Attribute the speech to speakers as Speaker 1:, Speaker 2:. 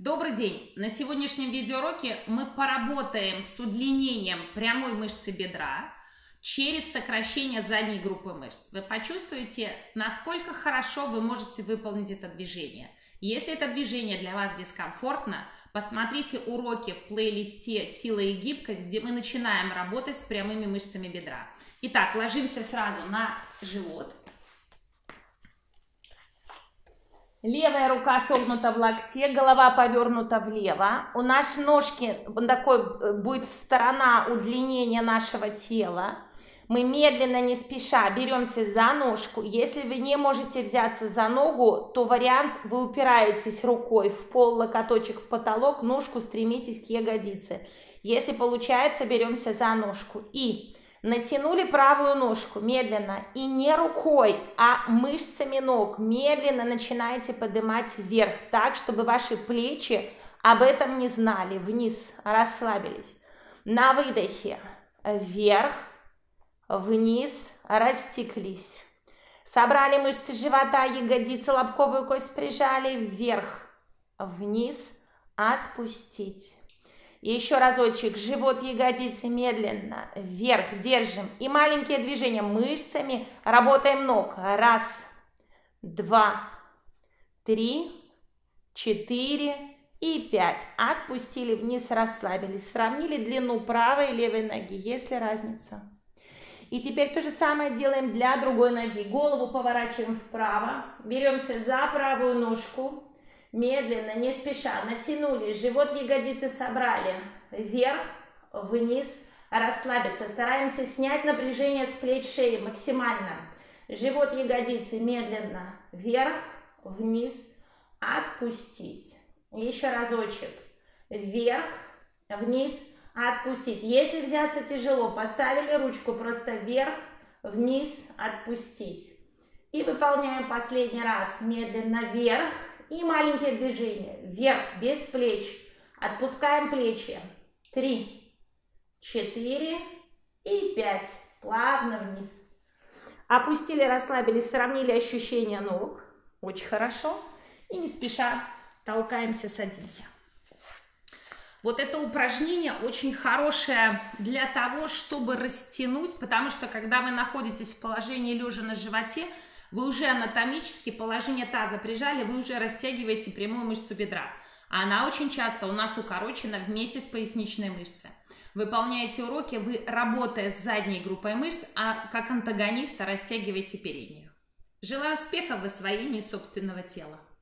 Speaker 1: Добрый день! На сегодняшнем видеоуроке мы поработаем с удлинением прямой мышцы бедра через сокращение задней группы мышц. Вы почувствуете, насколько хорошо вы можете выполнить это движение. Если это движение для вас дискомфортно, посмотрите уроки в плейлисте «Сила и гибкость», где мы начинаем работать с прямыми мышцами бедра. Итак, ложимся сразу на живот. Левая рука согнута в локте, голова повернута влево. У нашей ножки такой будет сторона удлинения нашего тела. Мы медленно, не спеша беремся за ножку. Если вы не можете взяться за ногу, то вариант: вы упираетесь рукой в пол, локоточек в потолок, ножку стремитесь к ягодице. Если получается, беремся за ножку и натянули правую ножку медленно, и не рукой, а мышцами ног медленно начинаете поднимать вверх, так, чтобы ваши плечи об этом не знали. Вниз, расслабились. На выдохе вверх, вниз, растеклись. Собрали мышцы живота, ягодицы, лобковую кость прижали, вверх, вниз, отпустить. Еще разочек, живот, ягодицы, медленно, вверх, держим. И маленькие движения мышцами, работаем ног. Раз, два, три, четыре и пять. Отпустили вниз, расслабились. Сравнили длину правой и левой ноги, есть ли разница? И теперь то же самое делаем для другой ноги. Голову поворачиваем вправо, беремся за правую ножку. Медленно, не спеша, натянули, живот, ягодицы собрали, вверх, вниз, расслабиться. Стараемся снять напряжение с плеч, шеи максимально. Живот, ягодицы, медленно, вверх, вниз, отпустить. Еще разочек, вверх, вниз, отпустить. Если взяться тяжело, поставили ручку просто вверх, вниз, отпустить. И выполняем последний раз, медленно, вверх. И маленькие движения. Вверх, без плеч. Отпускаем плечи. 3, 4 и 5. Плавно вниз. Опустили, расслабились, сравнили ощущения ног. Очень хорошо. И не спеша толкаемся, садимся. Вот это упражнение очень хорошее для того, чтобы растянуть, потому что когда вы находитесь в положении лежа на животе, вы уже анатомически положение таза прижали, вы уже растягиваете прямую мышцу бедра. Она очень часто у нас укорочена вместе с поясничной мышцей. Выполняете уроки, вы, работая с задней группой мышц, а как антагониста растягиваете переднюю. Желаю успехов в освоении собственного тела.